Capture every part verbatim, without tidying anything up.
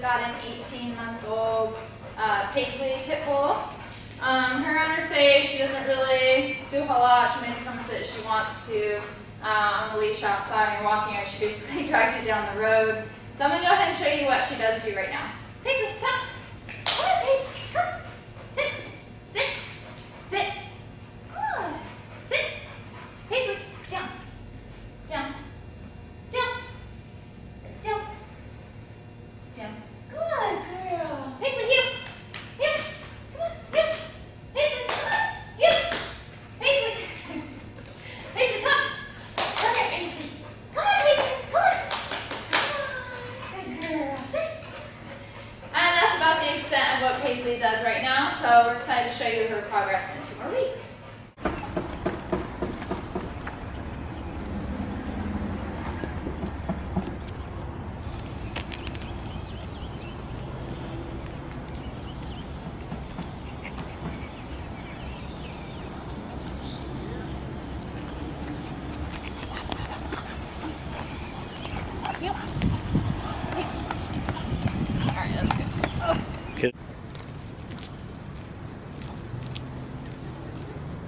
got an eighteen month old uh, Paisley pit bull. Um, her owner say she doesn't really do a whole lot. She may come and sit if she wants to uh, on the leash outside when you're walking her. She basically drags you down the road. So I'm going to go ahead and show you what she does do right now. Paisley, come. Come on, Paisley, come. Sit, sit, sit. Good. Sit. Paisley, down, down, down, down, down. Good girl. Paisley, heel, heel. Come on, heel. Paisley, come on, heel. Paisley. Paisley, come. Come here, Paisley. Come on, Paisley, come on. Good girl. Sit. And that's about the extent of what Paisley does right now, so we're excited to show you her progress in two more weeks. Yep. Paisley. All right, that's good. Oh. Good.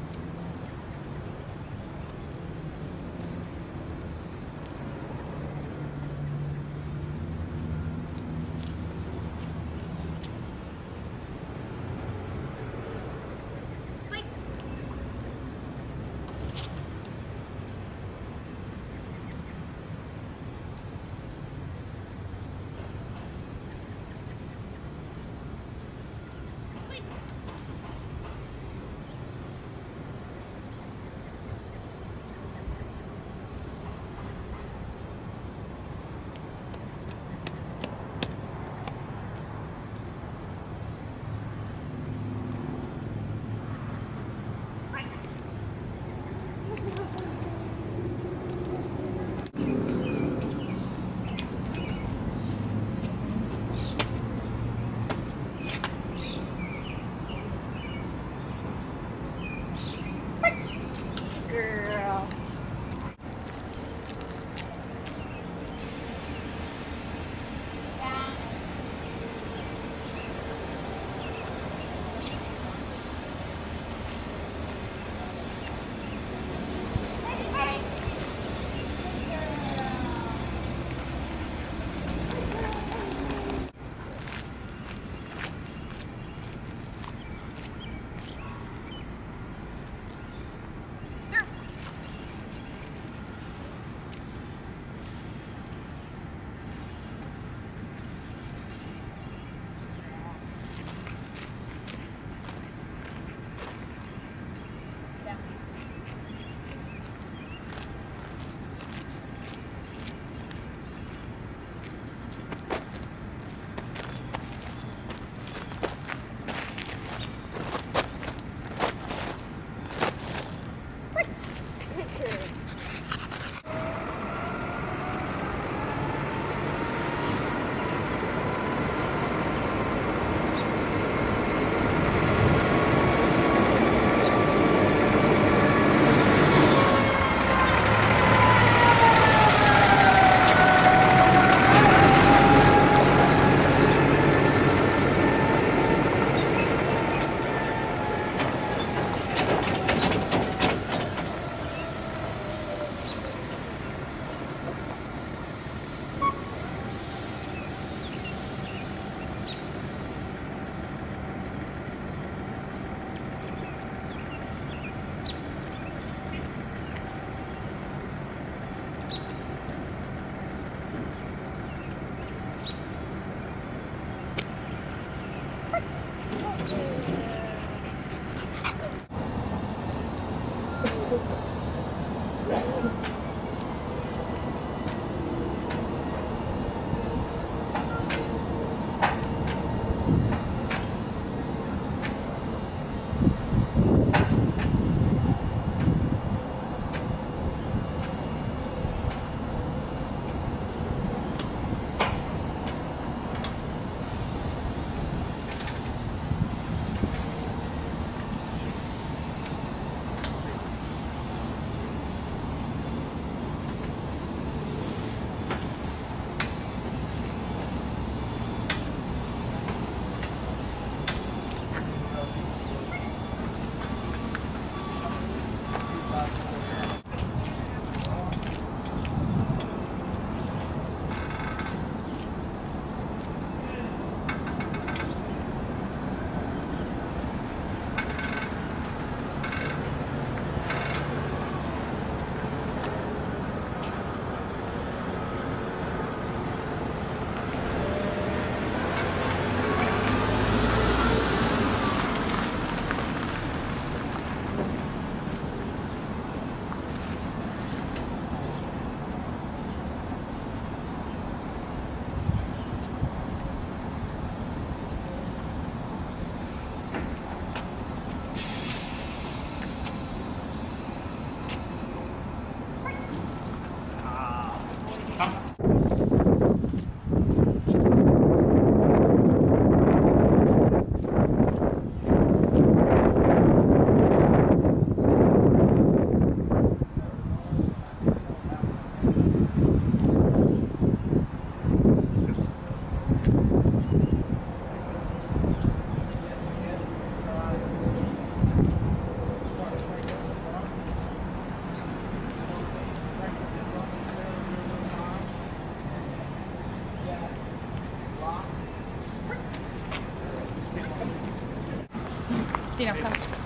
You know, come.